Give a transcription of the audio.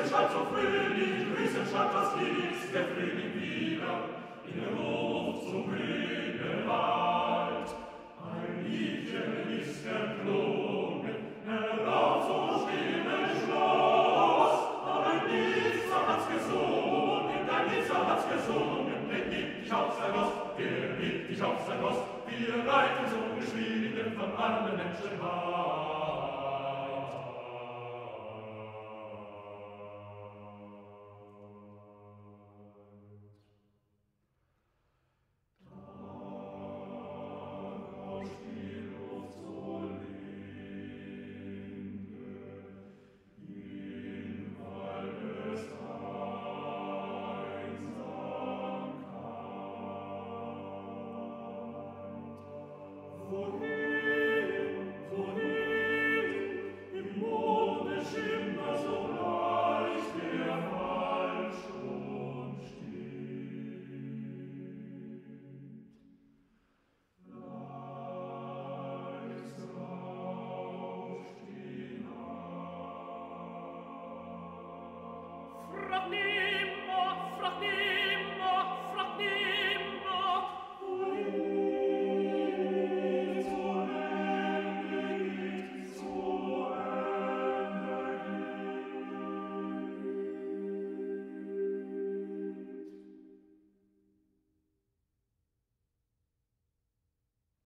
schallt so fröhlich, grüßen schallt das Lied, der Frühling wieder, in der Luft zum grünen Wald. Ein Liedchen ist erklungen, herauf zum stillen Schloss, ein Blitzer hat's gesungen, ein Blitzer hat's gesungen, der hebt dich auf sein Ross, der hebt dich auf sein Ross, wir reiten so geschwiegen von allen Menschen wahr.